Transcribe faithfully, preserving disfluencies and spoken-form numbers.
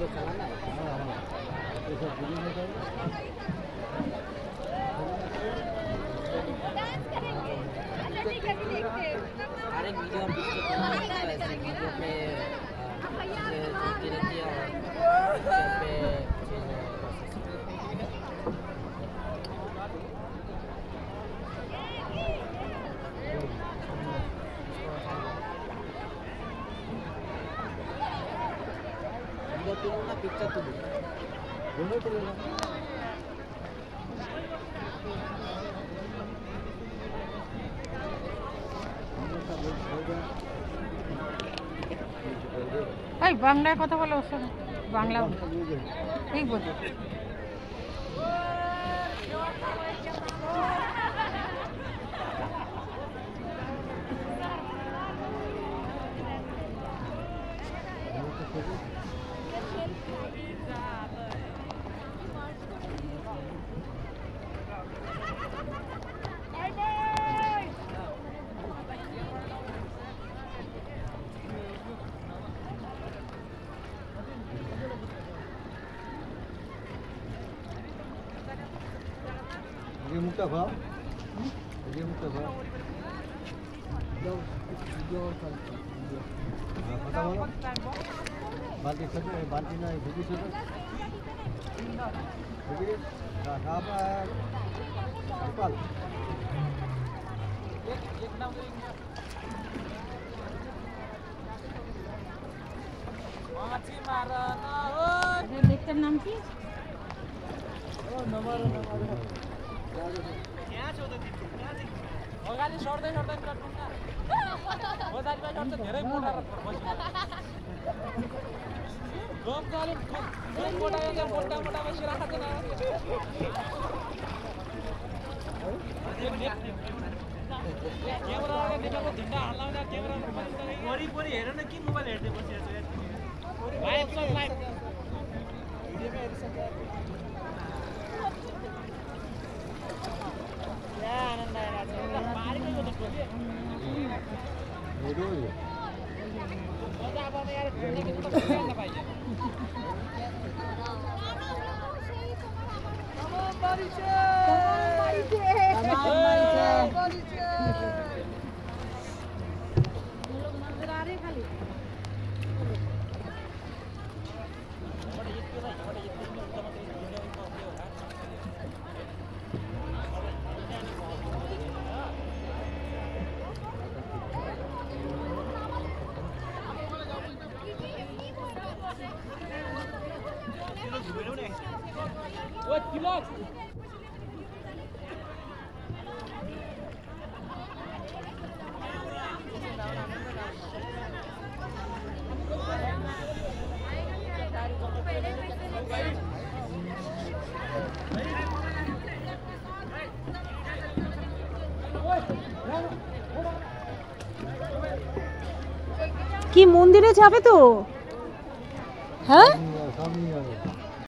अरे video video pay picture तो दोनों तो लेना भाई बांग्ला কথা বলে ওর সঙ্গে বাংলা ঠিক বলছো ये मुक्ता भाव ये मुक्ता भाव जो जो पता वाला बाल्टी सब बाल्टी ना भूखी से भूखी का आप नेपाल एक नाम माछी मारना हो ये लेखकर नाम की ओ नंबर नंबर यहाँ छौ त दिन्छु अगाडि सर्दै सर्दै काट्नु न हो दाजुभाइ सर्छ धेरै मोटा बस्नु गम गले गम मोटा यो मोटा मोटा बसी राख्छ न क्यामेराले निकाल्नु झुन्डा हल्लाउँदा क्यामेरा वरिपरि हेर न के मोबाइल हेर्दै बसिरहेछ लाइभ सब लाइभ भिडियोमा हेरिसक्छ आनन्द आइरहेको छ पारेको त खोले हेरो मजा अब यार ढुङ्गाको त खोल्न पाइयो तमाम परिचय तमाम परिचय लोग नजर आ रहे खाली What kilos? কি মন্দিরে যাবে তো হ্যাঁ सामने आ